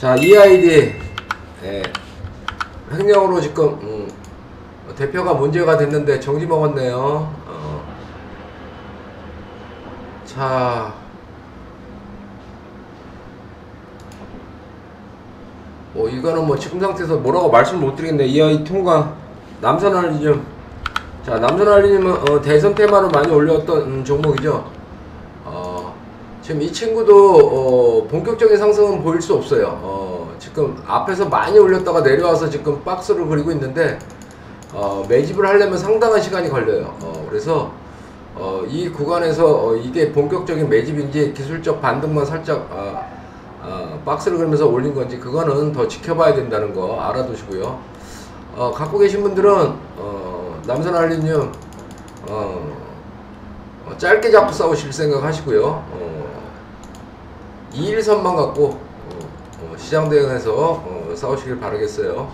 자, EID 횡령으로 지금 대표가 문제가 됐는데 정지 먹었네요. 자, 뭐 이거는 뭐 지금 상태에서 뭐라고 말씀을 못 드리겠네. EID 통과. 남선알리늄. 자, 남선알리늄은 대선 테마로 많이 올렸던 종목이죠. 지금 이 친구도 본격적인 상승은 보일 수 없어요. 지금 앞에서 많이 올렸다가 내려와서 지금 박스를 그리고 있는데 매집을 하려면 상당한 시간이 걸려요. 그래서 이 구간에서 이게 본격적인 매집인지 기술적 반등만 살짝 박스를 그리면서 올린 건지 그거는 더 지켜봐야 된다는 거 알아두시고요. 갖고 계신 분들은 남선알리늄 짧게 잡고 싸우실 생각 하시고요. 2일선만 갖고 시장 대응해서 싸우시길 바라겠어요.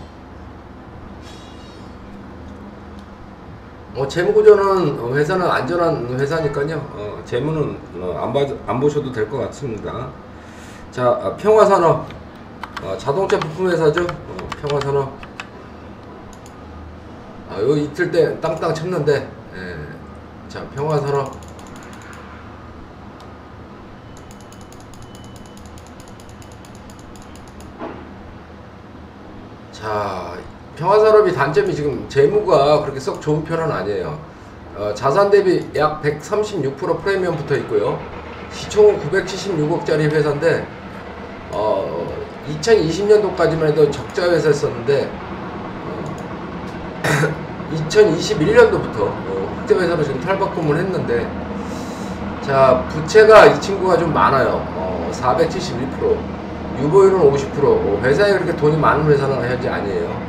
재무구조는 회사는 안전한 회사니까요. 재무는 안 보셔도 될 것 같습니다. 자, 평화산업 자동차 부품 회사죠. 평화산업 요 이틀 때 땅땅 쳤는데 자, 평화산업 자, 평화산업이 단점이 지금 재무가 그렇게 썩 좋은 편은 아니에요. 자산 대비 약 136% 프리미엄 붙어 있고요. 시총은 976억짜리 회사인데 2020년도까지만 해도 적자 회사였었는데 2021년도부터 흑자 회사로 지금 탈바꿈을 했는데, 자, 부채가 이 친구가 좀 많아요. 471%. 유보율은 50%. 회사에 그렇게 돈이 많은 회사는 현재 아니에요.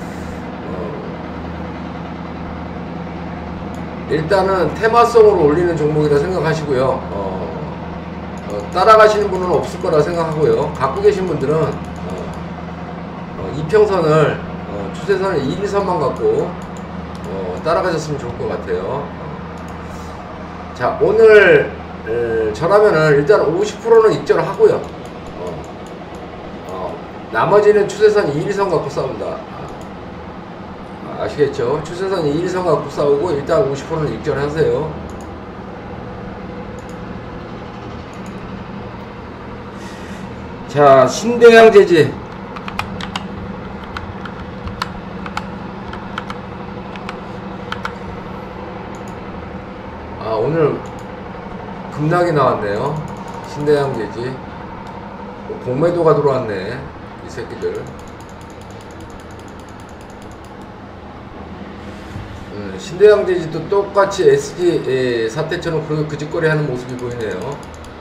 일단은 테마성으로 올리는 종목이라 생각하시고요. 따라가시는 분은 없을 거라 생각하고요. 갖고 계신 분들은 이평선을 추세선을 2일선만 갖고 따라가셨으면 좋을 것 같아요. 자, 오늘 저라면은 일단 50%는 익절을 하고요. 나머지는 추세선 2일선 갖고 싸운다. 아시겠죠? 추세선 2일선 갖고 싸우고 일단 50%는 익절하세요. 자, 신대양재지. 오늘 급락이 나왔네요. 신대양재지. 공매도가 들어왔네, 이 새끼들. 신대양재지도 똑같이 SG 사태처럼 그 짓거리 하는 모습이 보이네요.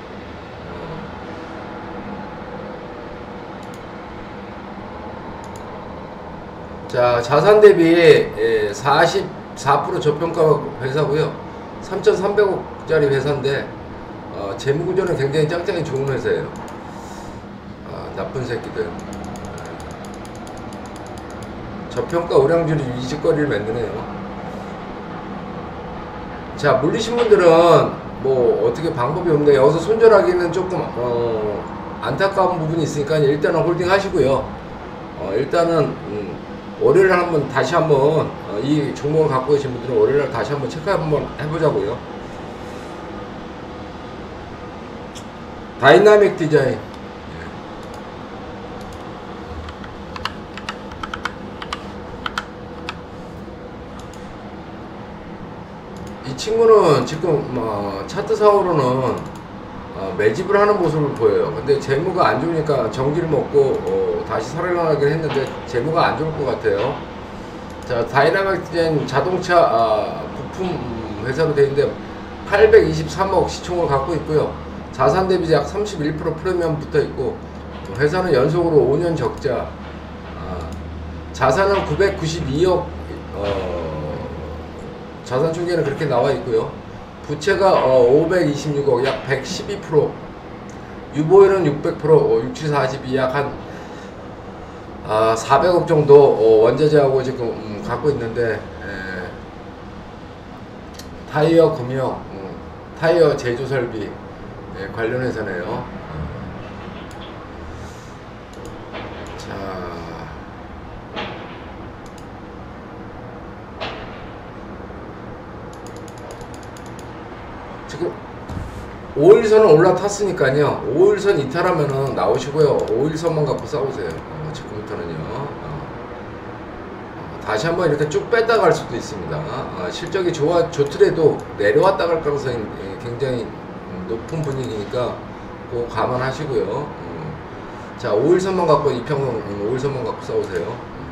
자, 자산 대비 44% 저평가 회사고요. 3,300억짜리 회사인데 재무구조는 굉장히 짱짱이 좋은 회사예요. 나쁜 새끼들. 저평가 우량주를 이 짓거리를 만드네요. 자, 물리신 분들은 뭐 어떻게 방법이 없는데 여기서 손절하기는 조금 안타까운 부분이 있으니까 일단은 홀딩 하시고요. 일단은 월요일에 한번 다시 한번 이 종목을 갖고 계신 분들은 월요일에 다시 한번 체크 한번 해보자고요. 다이나믹 디자인. 이 친구는 지금 차트상으로는 매집을 하는 모습을 보여요. 근데 재무가 안 좋으니까 전기를 먹고 다시 살아나가긴 했는데 재무가 안 좋을 것 같아요. 자, 다이나믹 디자인 자동차 부품 회사로 되어 있는데 823억 시총을 갖고 있고요. 자산 대비 약 31% 프리미엄 붙어 있고, 회사는 연속으로 5년 적자. 자산은 992억. 자산 중계는 그렇게 나와 있고요. 부채가 526억, 약 112%. 유보율은 600%, 67, 42, 약 한 400억 정도 원자재하고 지금 갖고 있는데, 타이어 금융, 타이어 제조 설비 관련 회사네요. 자, 지금 5일선은 올라탔으니까요. 5일선 이탈하면은 나오시고요. 5일선만 갖고 싸우세요. 지금부터는요. 다시 한번 이렇게 쭉 뺐다 갈 수도 있습니다. 실적이 좋더라도 내려왔다 갈 가능성이 굉장히 높은 분위기니까 그거 감안하시고요. 자, 5일선만 갖고 이평선 5일선만 갖고 싸우세요.